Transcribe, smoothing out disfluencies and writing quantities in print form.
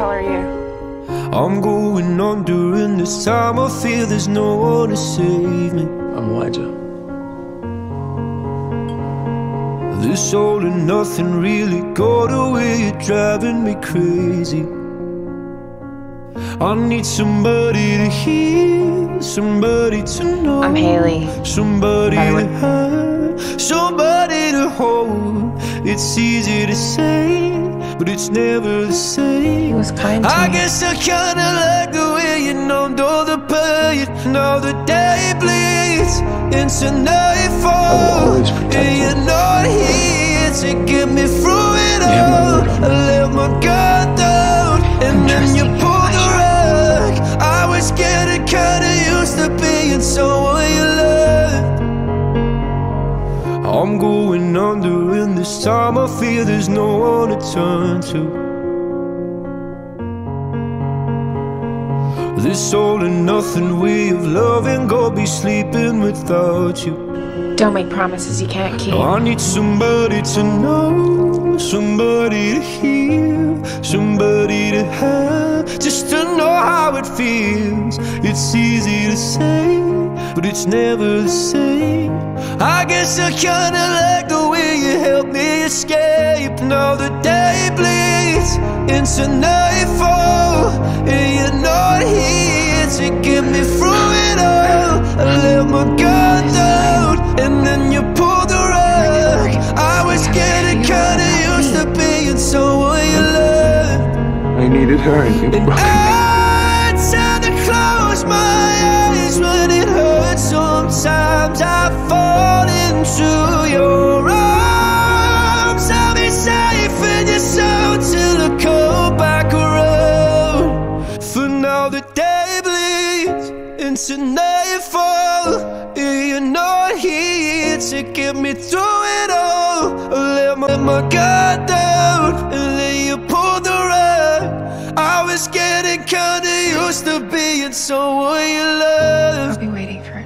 hell are you? I'm going under, and this time I feel there's no one to save me. I'm Elijah. This all and nothing really got away, you're driving me crazy. I need somebody to hear, somebody to know. I'm Haley. Somebody to have, somebody to hold. It's easy to say, but it's never the same. He was kind to I me. guess I kinda like the way you numbed all the pain. Now the day bleeds into nightfall, always protect and you. you're not here to get me through it You have my all. word on I that. let my guard down, and then you pulled the rug. I was getting kinda used to being someone you loved. I'm going under, and this time I feel there's no one to turn to. This all and nothing way of loving, go be sleeping without you. Don't make promises you can't keep. I need somebody to know, somebody to hear, somebody to have, just to know how it feels. It's easy to say, but it's never the same. I guess I kinda like the way you help me escape. Now the day bleeds into nightfall, and you're not here to get me through it all. I let my guard down, and then you pulled the rug. I was getting kinda used to being someone you loved. I needed her and you broke me. I tend to close my eyes when it hurts. Sometimes I fall into your arms. I'll be safe in your soul till I come back around. For now the day bleeds into nightfall, and you're not here to get me through it all. I let my guard down, and then you pulled the rug. I was getting kinda used to being someone you love. I'll be waiting for